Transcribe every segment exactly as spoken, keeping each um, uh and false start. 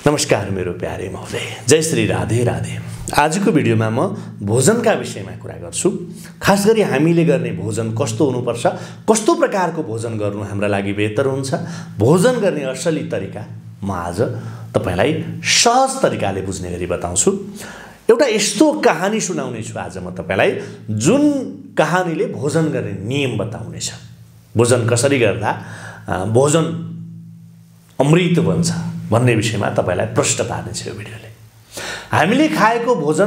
नमस्कार मेरो प्यारे महोदय, जय श्री राधे राधे। आजको भिडियोमा म भोजनका विषयमा कुरा गर्छु। खास गरी हामीले गर्ने भोजन कस्तो हुनुपर्छ, कस्तो प्रकारको भोजन गर्नु हाम्रा लागि बेहतर हुन्छ, भोजन गर्ने असली तरिका म आज तपाईलाई सहज तरिकाले बुझ्ने गरी बताउँछु। एउटा यस्तो कहानी सुनाउने छु आज म तपाईलाई, जुन कहानीले भोजन गर्ने नियम बताउनेछ। भोजन कसरी गर्दा भोजन अमृत बन्छ भन्ने विषयमा तपाईलाई प्रश्न पार्नेछ यो भिडियोले। हामीले खाएको भोजन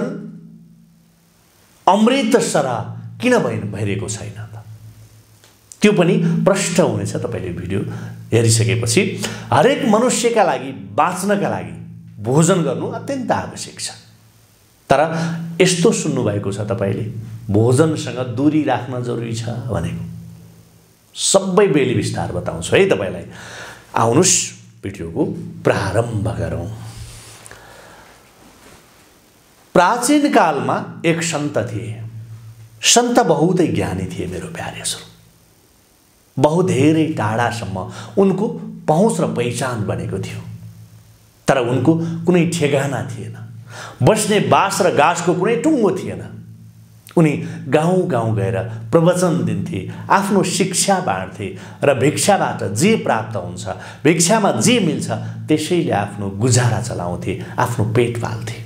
अमृत सरह किन भइरहेको छैन त, त्यो पनि प्रश्न हुनेछ तपाईले भिडियो हेरिसकेपछि। हरेक मनुष्यका लागि बाँच्नका लागि भोजन गर्नु अत्यन्त आवश्यक छ। तर यस्तो सुन्नु भएको छ तपाईले, भोजनसँग दूरी राख्न जरुरी छ भनेको। सबै बेली विस्तार बताउँछु है तपाईलाई। आउनुस् भिडियोको प्रारम्भ गरौं। प्राचीन कालमा एक सन्त थिए। सन्त बहुतै ज्ञानी थिए मेरो प्यारेहरू। बहुत धेरै टाढासम्म उनको पहुँच र पहिचान बनेको थियो। तर उनको कुनै ठेगाना थिएन, बस्ने बास र गाँसको कुनै टुङ्गो थिएन। उनी गाउँ गाउँ गएर प्रवचन दिन्थे, आफ्नो शिक्षा बाँड्थे र भिक्षाबाट जे प्राप्त हुन्छ, भिक्षामा जे मिल्छ त्यसैले आफ्नो गुजारा चलाउँथे, आफ्नो पेट पाल्थे।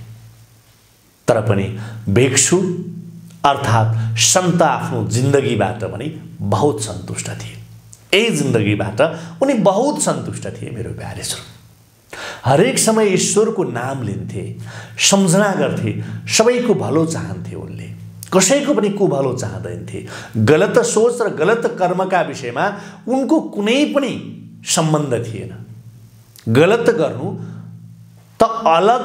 तर पनि भिक्षु अर्थात् सन्त आफ्नो जिन्दगीबाट पनि बहुत सन्तुष्ट थिए। यही जिन्दगीबाट उनी बहुत सन्तुष्ट थिए मेरो प्यारेहरू। हरेक समय ईश्वरको नाम लिन्थे, सम्झना गर्थे, सबैको भलो चाहन्थे। उनले कसैको पनि कुभलो चाहदैनथे। गलत सोच र गलत कर्मका विषयमा उनको कुनै पनि सम्बन्ध थिएन। गलत गर्नु त अलग,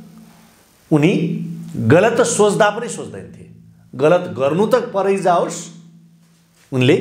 उनी गलत सोच्दा पनि सोच्दैनथे। गलत गर्नु त परै जाओस्, उनले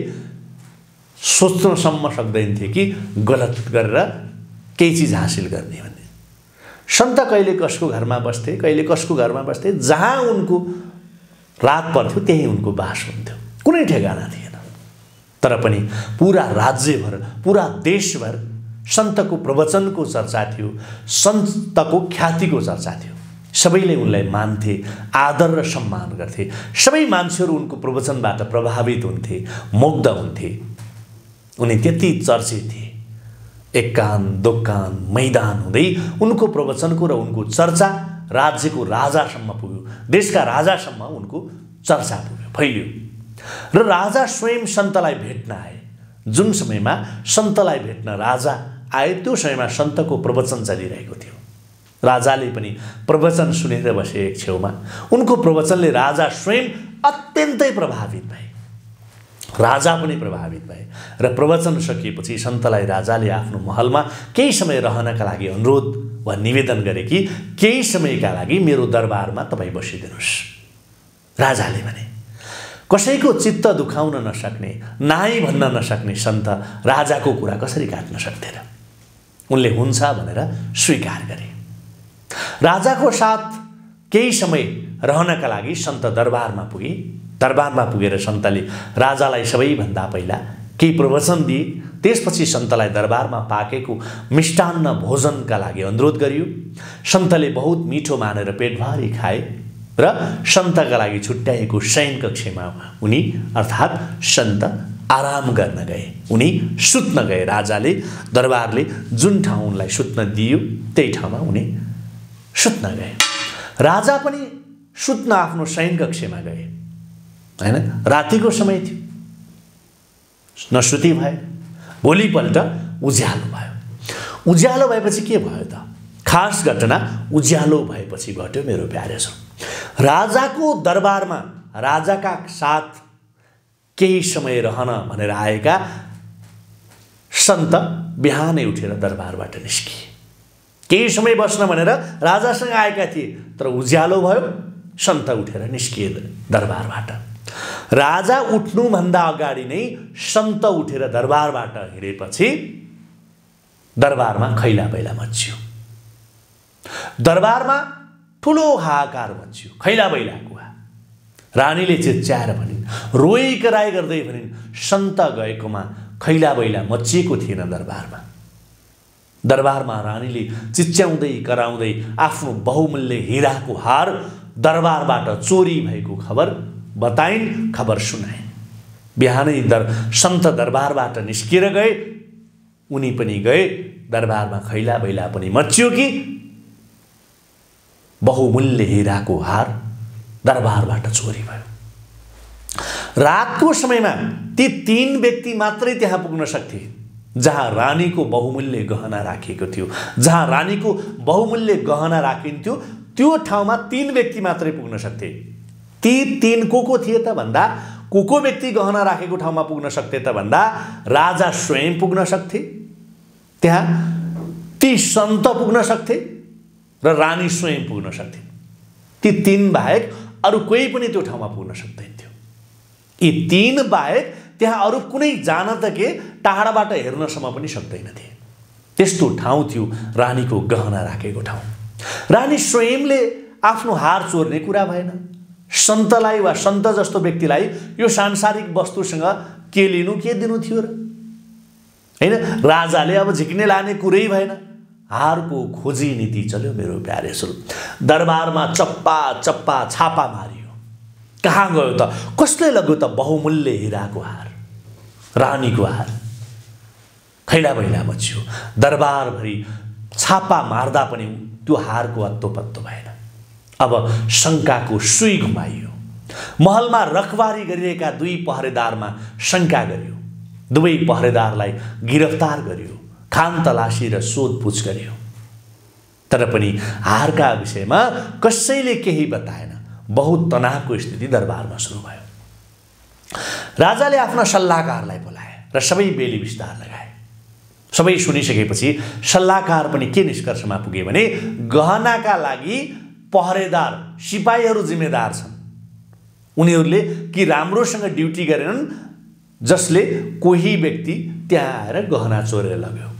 सोच्नसम्म सक्दैनथे कि गलत गरेर केही चिज हासिल गर्ने भन्ने। सन्त कहिले कसको घरमा बस्थे, कहिले कसको घरमा बस्थे, जहाँ उनको रात पर्थ्यो त्यही उनको बास हुन्थ्यो, कुनै ठेगाना थिएन। तर पनि पुरा राज्यभर, पुरा देशभर सन्तको प्रवचनको चर्चा थियो, सन्तको ख्यातिको चर्चा थियो। सबैले उनलाई मान्थे, आदर र सम्मान गर्थे। सबै मान्छेहरू उनको प्रवचनबाट प्रभावित हुन्थे, मुग्ध हुन्थे। उनी त्यति चर्चित थिए। एक कान दोकान मैदान हुँदै उनको प्रवचनको र उनको चर्चा राज्यको राजासम्म पुग्यो, देशका राजासम्म उनको चर्चा पुग्यो, फैलियो। र राजा स्वयं सन्तलाई भेट्न आए। जुन समयमा सन्तलाई भेट्न राजा आए त्यो समयमा सन्तको प्रवचन चलिरहेको थियो। राजाले पनि प्रवचन सुनेर बसे एक छेउमा। उनको प्रवचनले राजा स्वयं अत्यन्तै प्रभावित भए। राजा पनि प्रभावित भए र प्रवचन सकिएपछि सन्तलाई राजाले आफ्नो महलमा केही समय रहनका लागि अनुरोध वा निवेदन गरे कि केही समयका लागि मेरो दरबारमा तपाईँ बसिदिनुहोस्। राजाले भने। कसैको चित्त दुखाउन नसक्ने, नाइ भन्न नसक्ने सन्त राजाको कुरा कसरी काट्न सक्थे र? उनले हुन्छ भनेर स्वीकार गरे। राजाको साथ केही समय रहनका लागि सन्त दरबारमा पुगे। दरबारमा पुगेर सन्तले राजालाई सबैभन्दा पहिला केही प्रवचन दिए। त्यसपछि सन्तलाई दरबारमा पाकेको मिष्टान्न भोजनका लागि अनुरोध गरियो। सन्तले बहुत मिठो मानेर पेटभरि खाए र सन्तका लागि छुट्याएको शयन कक्षमा उनी अर्थात् सन्त आराम गर्न गए। उनी सुत्न गए। राजाले, दरबारले जुन ठाउँ उनलाई सुत्न दियो त्यही ठाउँमा उनी सुत्न गए। राजा पनि सुत्न आफ्नो शयन कक्षमा गए। हैन, रातिको समय थियो, नसुती भए। भोलिपल्ट उज्यालो भयो। उज्यालो भएपछि के भयो त? खास घटना उज्यालो भएपछि घट्यो मेरो प्यारेहरू। राजाको दरबारमा राजाका साथ केही समय रहन भनेर आएका सन्त बिहानै उठेर दरबारबाट निस्किए। केही समय बस्न भनेर राजासँग आएका थिए, तर उज्यालो भयो, सन्त उठेर निस्किए दरबारबाट। राजा उठ्नुभन्दा अगाडि नै सन्त उठेर दरबारबाट हिँडेपछि दरबारमा खैला बैला मच्चियो। दरबारमा ठुलो हाहाकार मच्चियो, खैला बैलाको। रानीले चिच्याएर भनिन्, रोई कराई गर्दै भनिन्, सन्त गएकोमा खैला बैला मच्चिएको थिएन दरबारमा। दरबारमा रानीले चिच्याउँदै कराउँदै आफ्नो बहुमूल्य हिराको हार दरबारबाट चोरी भएको खबर बताइन्, खबर सुनाइन्। बिहानै दर सन्त दरबारबाट निस्किएर गए, उनी पनि गए। दरबारमा खैला बैला पनि मच्चियो कि बहुमूल्य हिराको हार दरबारबाट चोरी भयो। रातको समयमा ती तीन व्यक्ति मात्रै त्यहाँ पुग्न सक्थे जहाँ रानीको बहुमूल्य गहना राखिएको थियो। जहाँ रानीको बहुमूल्य गहना राखिन्थ्यो त्यो ठाउँमा तीन व्यक्ति मात्रै पुग्न सक्थे। ती तीन को को थिए त भन्दा, को को व्यक्ति गहना राखेको ठाउँमा पुग्न सक्थे त भन्दा राजा स्वयं पुग्न सक्थे, त्यहाँ ती सन्त पुग्न सक्थे र रानी स्वयं पुग्न सक्थे। ती तीन बाहेक अरू कोही पनि त्यो ठाउँमा पुग्न सक्दैन थियो। यी तीन बाहेक त्यहाँ अरू कुनै जान त के टाढाबाट हेर्नसम्म पनि सक्दैनथे। त्यस्तो ठाउँ थियो रानीको गहना राखेको ठाउँ। रानी स्वयंले आफ्नो हार चोर्ने कुरा भएन। सन्तलाई वा सन्त जस्तो व्यक्तिलाई यो सांसारिक वस्तुसँग के लिनु के दिनु थियो र, हैन? राजाले अब झिक्ने लाने कुरै भएन। हारको खोजी नीति चल्यो मेरो प्यारे सुरु। दरबारमा चप्पा चप्पा छापा मारियो। कहाँ गयो त, कसले लग्यो त बहुमूल्य हिराको हार, रानीको हार? खैला बैला मच्यो। दरबारभरि छापा मार्दा पनि त्यो हारको अत्तो पत्तो भएन। अब शङ्काको सुई घुमाइयो। महलमा रखबारी गरिरहेका दुई पहरेदारमा शङ्का गरियो। दुवै पहरेदारलाई गिरफ्तार गरियो, खान तलासी र सोधपुछ गरियो। तर पनि हारका विषयमा कसैले केही बताएन। बहुत तनावको स्थिति दरबारमा सुरु भयो। राजाले आफ्ना सल्लाहकारलाई बोलाए र सबै बेली विस्तार लगाए। सबै सुनिसकेपछि सल्लाहकार पनि के निष्कर्षमा पुगे भने गहनाका लागि पहरेदार सिपाहीहरू जिम्मेदार छन्। उनीहरूले कि राम्रोसँग ड्युटी गरेनन् जसले कोही व्यक्ति त्यहाँ आएर गहना चोरेर लग्यो,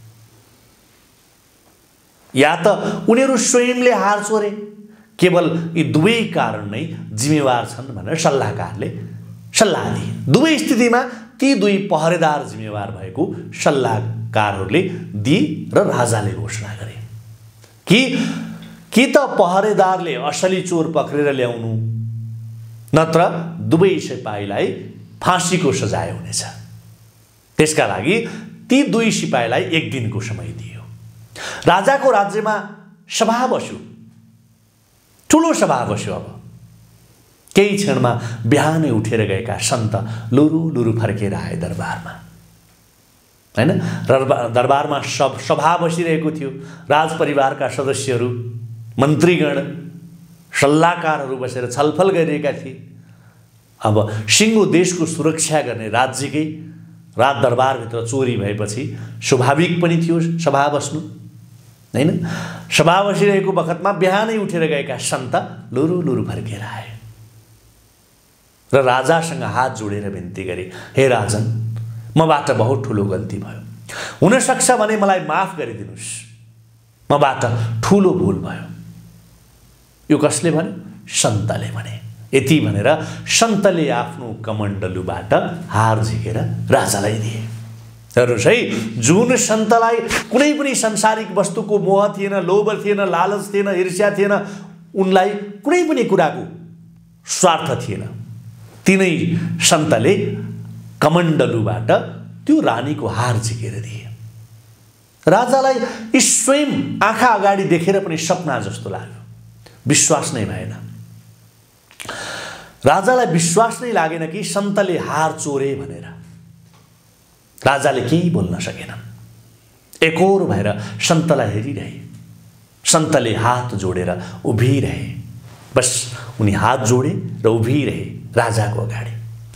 या त उनीहरू स्वयंले हार चोरे। केवल यी दुवै कारण नै जिम्मेवार छन् भनेर सल्लाहकारले सल्लाह दिए। दुवै स्थितिमा ती दुई पहरेदार जिम्मेवार भएको सल्लाहकारहरूले दिए र राजाले घोषणा गरे कि कि त पहरेदारले असली चोर पक्रेर ल्याउनु, नत्र दुवै सिपाहीलाई फाँसीको सजाय हुनेछ। त्यसका लागि ती दुई सिपाहीलाई एक दिनको समय दियो। राजाको राज्यमा सभा बस्यो, ठुलो सभा बस्यो। अब केही क्षणमा बिहानै उठेर गएका सन्त लुरु लुरु फर्केर आए दरबारमा, हैन? दरबारमा सब सभा बसिरहेको थियो। राजपरिवारका सदस्यहरू, मन्त्रीगण, सल्लाहकारहरू बसेर छलफल गरिरहेका थिए। अब सिङ्गो देशको सुरक्षा गर्ने राज्यकै राज दरबारभित्र चोरी भएपछि स्वाभाविक पनि थियो सभा बस्नु, हैन? सभा बसिरहेको बखतमा बिहानै उठेर गएका सन्त लुरु लुरु फर्केर आए र राजासँग हात जोडेर बिन्ती गरे, हे राजन, मबाट बहुत ठुलो गल्ती भयो। हुनसक्छ भने मलाई माफ गरिदिनुहोस्, मबाट ठुलो भुल भयो। यो कसले भन्यो? सन्तले भने। यति भनेर सन्तले आफ्नो कमण्डलुबाट हार झिकेर राजालाई दिए। हेर्नुहोस् है, जुन सन्तलाई कुनै पनि सांसारिक वस्तुको मोह थिएन, लोभ थिएन, लालच थिएन, ईर्ष्या थिएन, उनलाई कुनै पनि कुराको स्वार्थ थिएन, तिनै सन्तले कमण्डलुबाट त्यो रानीको हार झिकेर दिए। राजालाई स्वयं आँखा अगाडि देखेर पनि सपना जस्तो लाग्यो, विश्वास नै भएन। राजालाई विश्वास नै लागेन कि सन्तले हार चोरे भनेर। राजाले केही बोल्न सकेन, एकोर भएर सन्तलाई हेरिरहे। सन्तले हात जोडेर उभिरहे। बस उनी हात जोडे र उभिरहे राजाको अगाडि।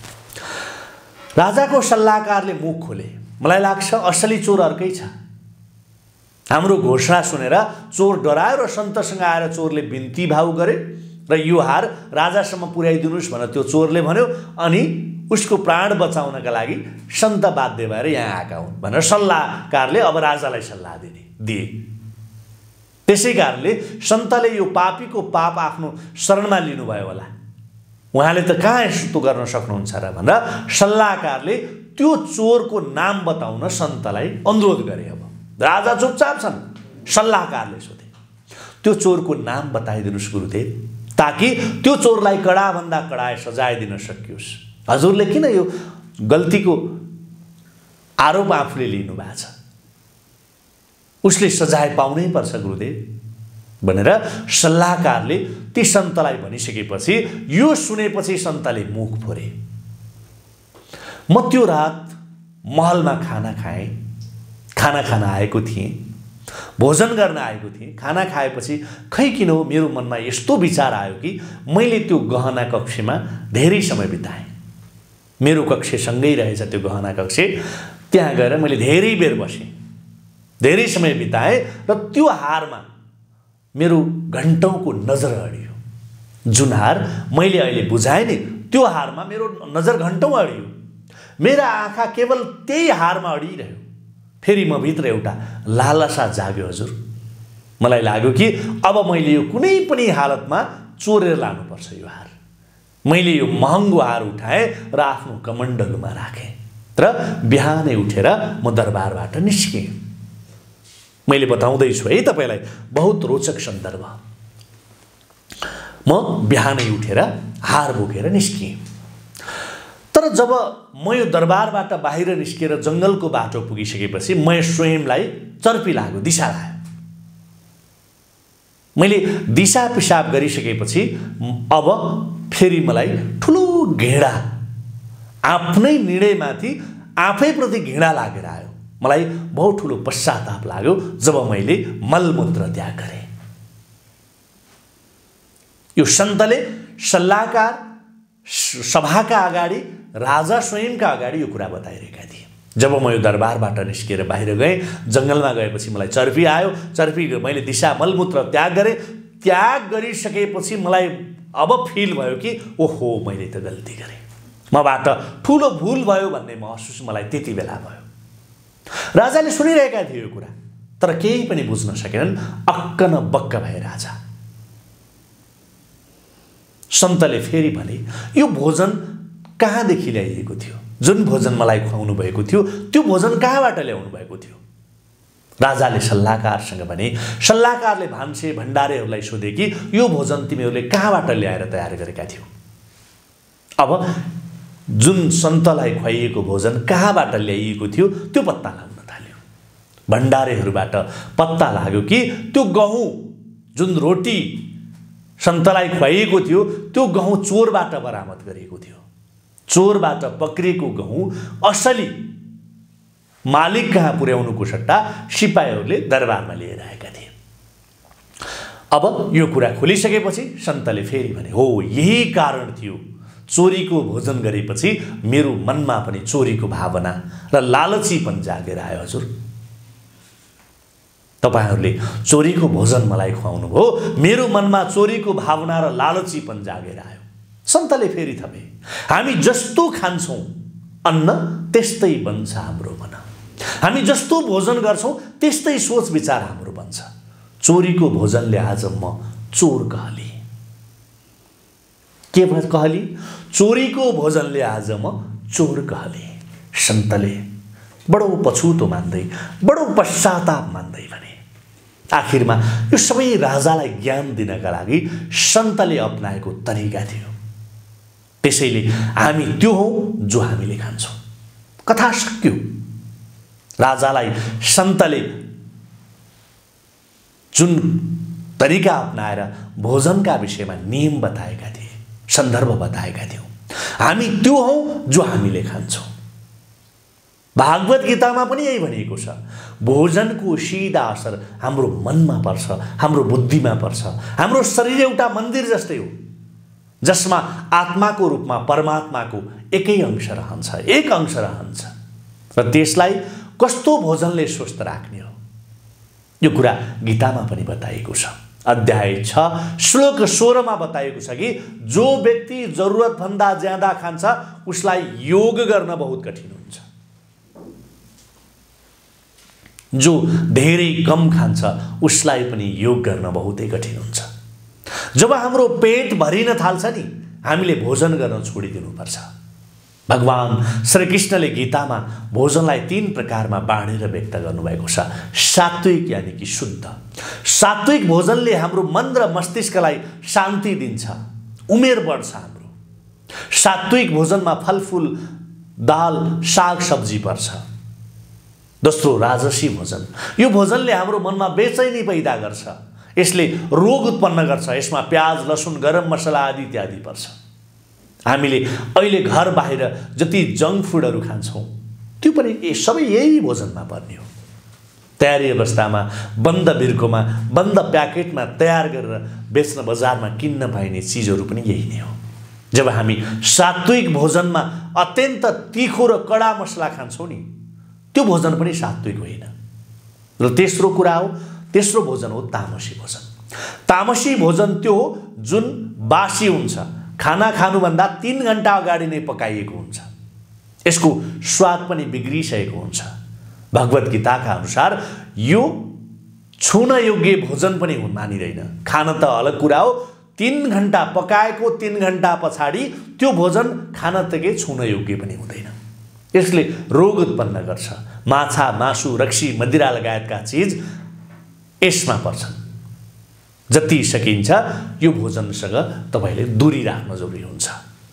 राजाको सल्लाहकारले मुख खोले, मलाई लाग्छ असली चोर अर्कै छ। हाम्रो घोषणा सुनेर चोर डरायो र सन्तसँग आएर चोरले बिन्ती भाउ गरे र यो हार राजासम्म पुर्याइदिनुहोस् भनेर त्यो चोरले भन्यो। अनि उसको प्राण बचाउनका लागि सन्त बाध्य भएर यहाँ आएका हुन् भनेर सल्लाहकारले अब राजालाई सल्लाह दिने दिए। त्यसै कारणले सन्तले यो पापीको पाप आफ्नो शरणमा लिनुभयो होला, उहाँले त कहाँ यस्तो गर्न सक्नुहुन्छ र भनेर सल्लाहकारले त्यो चोरको नाम बताउन सन्तलाई अनुरोध गरे। अब राजा चुपचाप छन्। सल्लाहकारले सोधे, त्यो चोरको नाम बताइदिनुहोस् गुरुदेव, ताकि त्यो चोरलाई कडाभन्दा कडाए सजाय दिन सकियोस्। हजुरले किन यो गल्तीको आरोप आफूले लिनु भएको छ? उसले सजाय पाउनै पर्छ गुरुदेव भनेर सल्लाहकारले ती सन्तलाई भनिसकेपछि यो सुनेपछि सन्तले मुख फोरे। म त्यो रात महलमा खाना खाएँ, खाना खान आएको थिएँ, भोजन गर्न आएको थिएँ। खाना खाएपछि खै किन हो मेरो मनमा यस्तो विचार आयो कि मैले त्यो गहना कक्षमा धेरै समय बिताएँ। मेरो कक्षसँगै रहेछ त्यो गहना कक्ष, त्यहाँ गएर मैले धेरै बेर बसेँ, धेरै समय बिताएँ र त्यो हारमा मेरो घन्टौँको नजर अडियो। जुन हार मैले अहिले बुझाएँ नि, त्यो हारमा मेरो नजर घन्टौँ अडियो। मेरा आँखा केवल त्यही हारमा अडिरह्यो। फेरि म भित्र एउटा लालसा जाग्यो हजुर। मलाई लाग्यो कि अब मैले यो कुनै पनि हालतमा चोरेर लानुपर्छ यो हार। मैले यो महँगो हार उठाएँ र आफ्नो कमण्डलुमा राखेँ र बिहानै उठेर म दरबारबाट निस्केँ। मैले बताउँदैछु है तपाईँलाई, बहुत रोचक सन्दर्भ। म बिहानै उठेर हार बोकेर निस्किएँ। तर जब म यो दरबारबाट बाहिर निस्केर जङ्गलको बाटो पुगिसकेपछि म स्वयंलाई चर्पी लाग्यो, दिशा लाग्यो। मैले दिशा पिसाब गरिसकेपछि अब फेरि मलाई ठुलो घृणा, आफ्नै निर्णयमाथि आफैप्रति घृणा लागेर आयो। मलाई बहुत ठुलो पश्चाताप लाग्यो जब मैले मलमूत्र त्याग गरेँ। यो सन्तले सल्लाहकार सभाका अगाडि, राजा स्वयंका अगाडि यो कुरा बताइरहेका थिए। जब म यो दरबारबाट निस्केर बाहिर गएँ, जङ्गलमा गएपछि मलाई चर्पी आयो। चर्पी मैले दिशा मलमूत्र त्याग गरेँ। त्याग गरिसकेपछि मलाई अब फिल भयो कि ओहो मैले त गल्ती गरेँ, मबाट ठुलो भुल भयो भन्ने महसुस मलाई त्यति बेला भयो। राजाले सुनिरहेका थिए यो कुरा, तर केही पनि बुझ्न सकेनन्। अक्क न बक्क भए राजा। सन्तले फेरि भने, यो भोजन कहाँदेखि ल्याइएको थियो? जुन भोजन मलाई खुवाउनु भएको थियो त्यो भोजन कहाँबाट ल्याउनु भएको थियो? राजाले सल्लाहकारसँग भने। सल्लाहकारले भान्से भण्डारेहरूलाई सोधे कि यो भोजन तिमीहरूले कहाँबाट ल्याएर तयार गरेका थियौ? अब जुन सन्तलाई खुवाइएको भोजन कहाँबाट ल्याइएको थियो त्यो पत्ता लाग्न थाल्यो। भण्डारेहरूबाट पत्ता लाग्यो कि त्यो गहुँ, जुन रोटी सन्तलाई खुवाइएको थियो त्यो गहुँ चोरबाट बरामद गरिएको थियो। चोरबाट पक्रिएको गहुँ असली मालिक कहाँ पुर्याउनुको सट्टा सिपाहीहरूले दरबारमा लिएर आएका थिए। अब यो कुरा खोलिसकेपछि सन्तले फेरि भने, हो यही कारण थियो चोरीको भोजन गरेपछि मेरो मनमा पनि चोरीको भावना र लालचीपन जागेर आयो हजुर। तपाईहरूले चोरीको भोजन मलाई खुवाउनु भयो, मेरो मनमा चोरीको भावना र लालचीपन जागेर आयो। सन्तले फेरि थपे, हामी जस्तो खान्छौँ अन्न त्यस्तै बन्छ हाम्रो मन, हामी जस्तो भोजन गर्छौँ त्यस्तै सोच विचार हाम्रो बन्छ। चोरीको भोजनले आज म चोर कहली। के कहली? चोरीको भोजनले आज म चोर कहली। सन्तले बडो पछुतो मान्दै, बडो पश्चाताप मान्दै भने। आखिरमा यो सबै राजालाई ज्ञान दिनका लागि सन्तले अपनाएको तरिका थियो। त्यसैले हामी त्यो हौ जो हामीले खान्छौँ। कथा सक्यो। राजालाई सन्तले जुन तरिका अपनाएर भोजनका विषयमा नियम बताएका थिए, सन्दर्भ बताएका थियौँ, हामी त्यो हौ जो हामीले खान्छौँ। भागवत गीतामा पनि यही भनिएको छ, भोजनको सिधा असर हाम्रो मनमा पर्छ, हाम्रो बुद्धिमा पर्छ। हाम्रो शरीर एउटा मन्दिर जस्तै हो जसमा आत्माको रूपमा परमात्माको एकै अंश रहन्छ, एक अंश रहन्छ र त्यसलाई कस्तो भोजनले स्वस्थ राख्ने हो यो कुरा गीतामा पनि बताइएको छ। अध्याय छ श्लोक सोह्रमा बताइएको छ कि जो व्यक्ति जरुरतभन्दा ज्यादा खान्छ उसलाई योग गर्न बहुत कठिन हुन्छ, जो धेरै कम खान्छ उसलाई पनि योग गर्न बहुतै कठिन हुन्छ। जब हाम्रो पेट भरिन थाल्छ नि हामीले भोजन गर्न छोडिदिनुपर्छ। भगवान श्रीकृष्णले गीतामा भोजनलाई तीन प्रकारमा बाँडेर व्यक्त गर्नुभएको छ। सात्विक यानि कि शुद्ध। सात्विक भोजनले हाम्रो मन र मस्तिष्कलाई शान्ति दिन्छ, उमेर बढ्छ हाम्रो। सात्विक भोजनमा फलफुल, दाल, साग सब्जी पर्छ। दोस्रो राजसी भोजन। यो भोजनले हाम्रो मनमा बेचैनी पैदा गर्छ, यसले रोग उत्पन्न गर्छ। यसमा प्याज, लसुन, गरम मसला आदि इत्यादि पर्छ। हामीले अहिले घर बाहिर जति जङ्क फुडहरू खान्छौँ त्यो पनि सबै यही भोजनमा पर्ने हो। तयारी अवस्थामा बन्द बिर्कोमा बन्द प्याकेटमा तयार गरेर बेच्न बजारमा किन्न पाइने चिजहरू पनि यही नै हो। जब हामी सात्विक भोजनमा अत्यन्त तीखो र कडा मसला खान्छौँ नि, त्यो भोजन पनि सात्विक होइन। र तेस्रो कुरा हो, तेस्रो भोजन हो तामसी भोजन। तामसी भोजन त्यो हो जुन बासी हुन्छ, खाना खानुभन्दा तीन घन्टा अगाडि नै पकाइएको हुन्छ। यसको स्वाद पनि बिग्रिसकेको हुन्छ। भगवत गीताका अनुसार यो छुन योग्य भोजन पनि मानिँदैन। खान त अलग कुरा हो, तीन घन्टा पकाएको तीन घन्टा पछाडि त्यो भोजन खान तकै छुन योग्य पनि हुँदैन। यसले रोग उत्पन्न गर्छ। माछा, मासु, रक्सी, मदिरा लगायतका चिज यसमा पर्छन्। जति सकिन्छ यो भोजनसँग तपाईले दूरी राख्न जरुरी हुन्छ।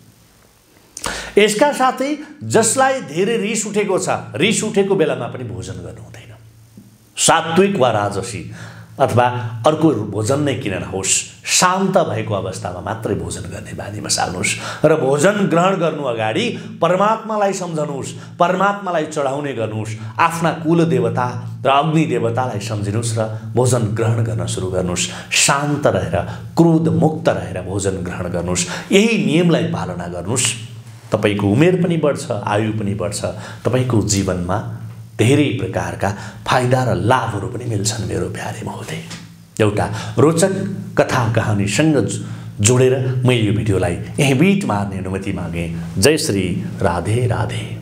यसका साथै जसलाई धेरै रिस उठेको छ, रिस उठेको बेलामा पनि भोजन गर्नु हुँदैन। सात्विक वा राजसी अथवा अर्को भोजन नै किन नहोस्, शान्त भएको अवस्थामा मात्रै भोजन गर्ने बानी बसाल्नुहोस्। र भोजन ग्रहण गर्नु अगाडि परमात्मालाई सम्झनुहोस्, परमात्मालाई चढाउने गर्नुहोस्, आफ्ना कुल देवता र अग्नि देवतालाई सम्झिनुहोस् र भोजन ग्रहण गर्न सुरु गर्नुहोस्। शान्त रहेर, क्रोध मुक्त रहेर भोजन ग्रहण गर्नुहोस्। यही नियमलाई पालना गर्नुहोस्। तपाईको उमेर पनि बढ्छ, आयु पनि बढ्छ, तपाईको जीवनमा धेरै प्रकारका फाइदा र लाभहरू पनि मिल्छन्। मेरो प्यारे महोदय, एउटा रोचक कथा कहानीसँग जोडेर मैले यो भिडियोलाई यहीँ बिट मार्ने अनुमति मागे। जय श्री राधे राधे।